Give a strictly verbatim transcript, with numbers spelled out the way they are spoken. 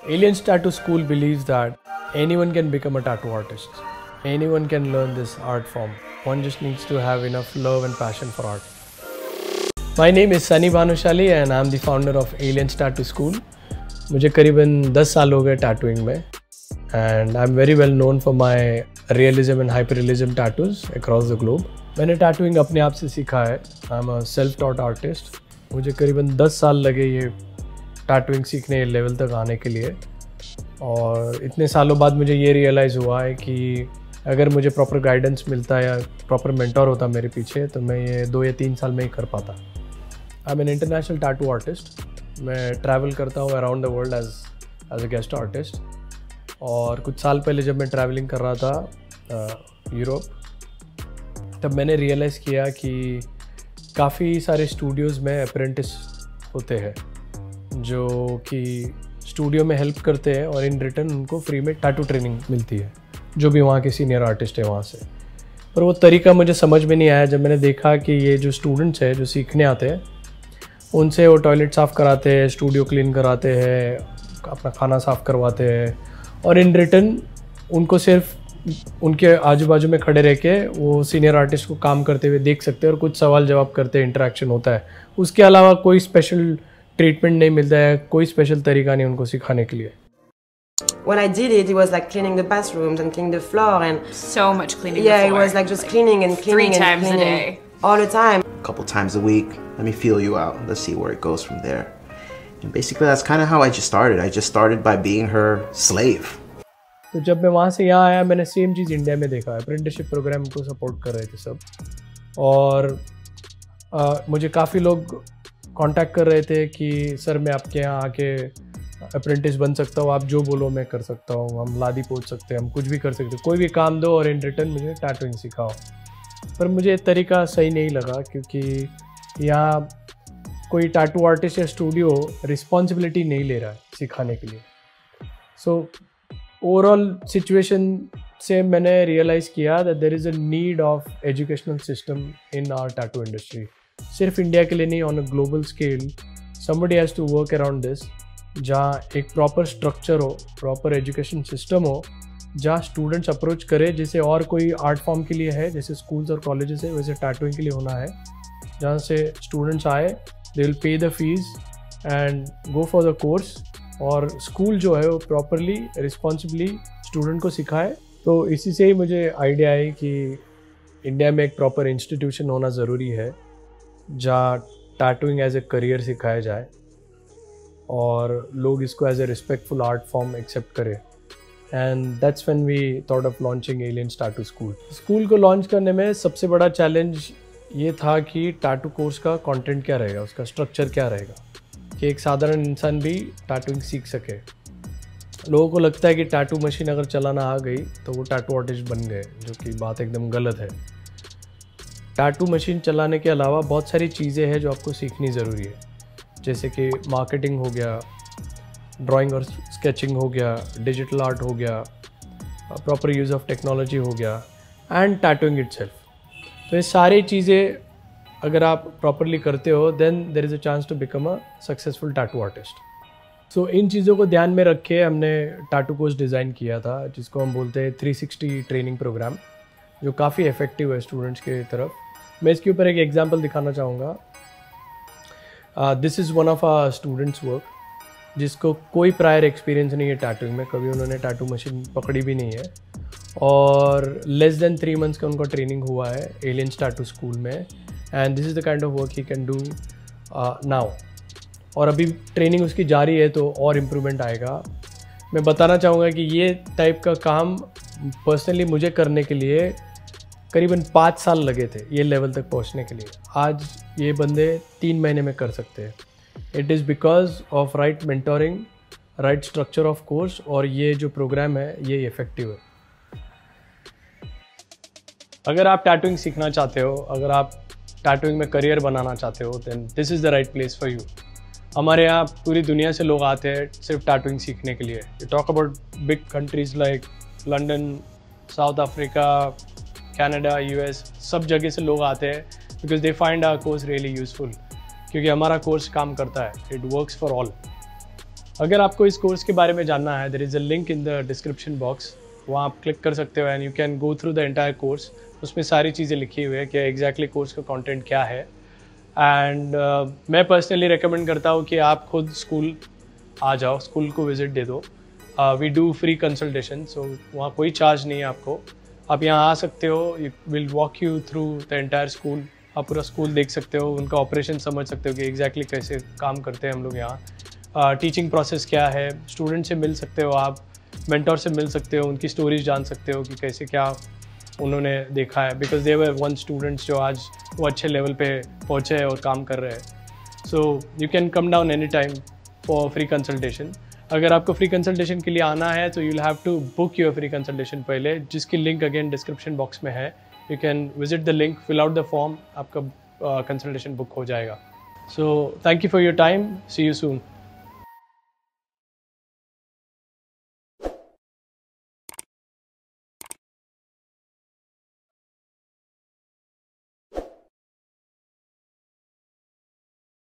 Aliens Tattoo School believes that anyone can become a tattoo artist. Anyone can learn this art form. One just needs to have enough love and passion for art. My name is Sunny Bhanushali and I am the founder of Aliens Tattoo School. मुझे करीबन दस साल हो गए tattooing में and I'm very well known for my realism and hyperrealism tattoos across the globe. मैंने tattooing अपने आप से सीखा है. I'm a self-taught artist. मुझे करीबन दस साल लगे ये टैटूइंग सीखने लेवल तक आने के लिए और इतने सालों बाद मुझे ये रियलाइज़ हुआ है कि अगर मुझे प्रॉपर गाइडेंस मिलता या प्रॉपर मेंटोर होता मेरे पीछे तो मैं ये दो या तीन साल में ही कर पाता. I am an international tattoo artist. मैं ट्रैवल करता हूँ around the world as as a guest artist और कुछ साल पहले जब मैं ट्रैवलिंग कर रहा था यूरोप तब मैंने रियलाइज़ किया कि काफ़ी सारे स्टूडियोज़ में अप्रेंटिस होते हैं जो कि स्टूडियो में हेल्प करते हैं और इन रिटर्न उनको फ्री में टैटू ट्रेनिंग मिलती है जो भी वहाँ के सीनियर आर्टिस्ट है वहाँ से. पर वो तरीका मुझे समझ में नहीं आया जब मैंने देखा कि ये जो स्टूडेंट्स हैं जो सीखने आते हैं उनसे वो टॉयलेट साफ़ कराते हैं, स्टूडियो क्लीन कराते हैं, अपना खाना साफ़ करवाते हैं और इन रिटर्न उनको सिर्फ उनके आजू बाजू में खड़े रह के वो सीनियर आर्टिस्ट को काम करते हुए देख सकते हैं और कुछ सवाल जवाब करते हैं, इंटरेक्शन होता है. उसके अलावा कोई स्पेशल ट्रीटमेंट नहीं मिलता है, कोई स्पेशल तरीका नहीं उनको सिखाने के लिए. When I did it, it was like cleaning the bathrooms and cleaning the floor and so much cleaning. Yeah, the floor. It was like just like cleaning and cleaning three and times cleaning a day, all the time. A couple times a week. Let me feel you out. Let's see where it goes from there. And basically, that's kind of how I just started. I just started by being her slave. तो जब मैं वहाँ से यहाँ आया मैंने same चीज़ India में देखा. अप्रेंटिसशिप प्रोग्राम को सपोर्ट कर रहे थे सब और आ, मुझे काफ़ी लोग कांटेक्ट कर रहे थे कि सर मैं आपके यहाँ आके अप्रेंटिस बन सकता हूँ, आप जो बोलो मैं कर सकता हूँ, हम लादी पोंछ सकते हैं, हम कुछ भी कर सकते हैं, कोई भी काम दो और इन रिटर्न मुझे टैटूइंग सिखाओ. पर मुझे तरीका सही नहीं लगा क्योंकि यहाँ कोई टैटू आर्टिस्ट या स्टूडियो रिस्पॉन्सिबिलिटी नहीं ले रहा है सिखाने के लिए. सो ओवरऑल सिचुएशन से मैंने रियलाइज़ किया that there is a need of educational system in our tattoo industry. सिर्फ इंडिया के लिए नहीं, on a global scale somebody has to work around this जहाँ एक प्रॉपर स्ट्रक्चर हो, प्रॉपर एजुकेशन सिस्टम हो जहाँ स्टूडेंट्स अप्रोच करे जैसे और कोई आर्ट फॉर्म के लिए है, जैसे स्कूल्स और कॉलेजेस है वैसे टैटूइंग के लिए होना है. जहाँ से स्टूडेंट्स आए, they will pay the fees and go for the course और स्कूल जो है वो प्रॉपरली रिस्पॉन्सिबली स्टूडेंट को सिखाए. तो इसी से ही मुझे आइडिया आई कि इंडिया में एक प्रॉपर इंस्टीट्यूशन होना ज़रूरी है जहाँ टैटूइंग एज ए करियर सिखाया जाए और लोग इसको as a respectful art form accept करें. And that's when we thought of launching Aliens tattoo school. School को लॉन्च करने में सबसे बड़ा चैलेंज ये था कि टैटू कोर्स का कंटेंट क्या रहेगा, उसका स्ट्रक्चर क्या रहेगा कि एक साधारण इंसान भी टैटूइंग सीख सके. लोगों को लगता है कि टैटू मशीन अगर चलाना आ गई तो वो टैटू आर्टिस्ट बन गए, जो कि बात एकदम गलत है. टैटू मशीन चलाने के अलावा बहुत सारी चीज़ें हैं जो आपको सीखनी ज़रूरी है, जैसे कि मार्केटिंग हो गया, ड्राइंग और स्केचिंग हो गया, डिजिटल आर्ट हो गया, प्रॉपर यूज़ ऑफ टेक्नोलॉजी हो गया एंड टैटूइंग इटसेल्फ. तो ये सारी चीज़ें अगर आप प्रॉपरली करते हो then there is a chance to become a successful tattoo artist. So इन चीज़ों को ध्यान में रख के हमने टैटू कोर्स डिज़ाइन किया था जिसको हम बोलते हैं थ्री सिक्सटी ट्रेनिंग प्रोग्राम, जो काफ़ी इफ़ेक्टिव है स्टूडेंट्स के तरफ. मैं इसके ऊपर एक एग्जांपल दिखाना चाहूँगा. This is one of a students work जिसको कोई प्रायर एक्सपीरियंस नहीं है टैटूइंग में, कभी उन्होंने टैटू मशीन पकड़ी भी नहीं है और लेस देन थ्री मंथ्स का उनका ट्रेनिंग हुआ है एलियंस टैटू स्कूल में. And this is the kind of work he can do now और अभी ट्रेनिंग उसकी जारी है तो और इम्प्रूवमेंट आएगा. मैं बताना चाहूँगा कि ये टाइप का काम पर्सनली मुझे करने के लिए करीबन पाँच साल लगे थे ये लेवल तक पहुंचने के लिए. आज ये बंदे तीन महीने में कर सकते हैं. It is because of right mentoring, right structure of course और ये जो प्रोग्राम है ये इफ़ेक्टिव है. अगर आप टैटूइंग सीखना चाहते हो, अगर आप टैटूइंग में करियर बनाना चाहते हो then this is the right place for you. हमारे यहाँ पूरी दुनिया से लोग आते हैं सिर्फ टैटूइंग सीखने के लिए. You talk about big countries like London, South Africa, Canada, US, सब जगह से लोग आते हैं because they find our course really useful. क्योंकि हमारा कोर्स काम करता है, इट वर्क्स फॉर ऑल. अगर आपको इस कोर्स के बारे में जानना है, there is a link in the description box, वहाँ आप क्लिक कर सकते हो and you can go through the entire course. उसमें सारी चीज़ें लिखी हुई है कि एग्जैक्टली कोर्स का कंटेंट क्या है। एंड uh, मैं पर्सनली रेकमेंड करता हूँ कि आप खुद स्कूल आ जाओ, स्कूल को विज़िट दे दो। We do free consultation, so वहाँ कोई चार्ज नहीं है आपको। आप यहाँ आ सकते हो, you will walk you through the entire school. आप पूरा स्कूल देख सकते हो, उनका ऑपरेशन समझ सकते हो कि एग्जैक्टली कैसे काम करते हैं हम लोग यहाँ। टीचिंग uh, प्रोसेस क्या है, स्टूडेंट से मिल सकते हो आप, मेंटोर से मिल सकते हो, उनकी स्टोरीज जान सकते हो कि कैसे क्या उन्होंने देखा है, because they were one students जो आज वो अच्छे लेवल पे पहुँचे हैं और काम कर रहे हैं। So you can come down any time for free consultation. अगर आपको फ्री कंसल्टेशन के लिए आना है तो you will have to book your free consultation पहले, जिसकी लिंक अगेन डिस्क्रिप्शन बॉक्स में है। You can visit the link, fill out the form, आपका कंसल्टेशन uh, बुक हो जाएगा। So thank you for your time, see you soon.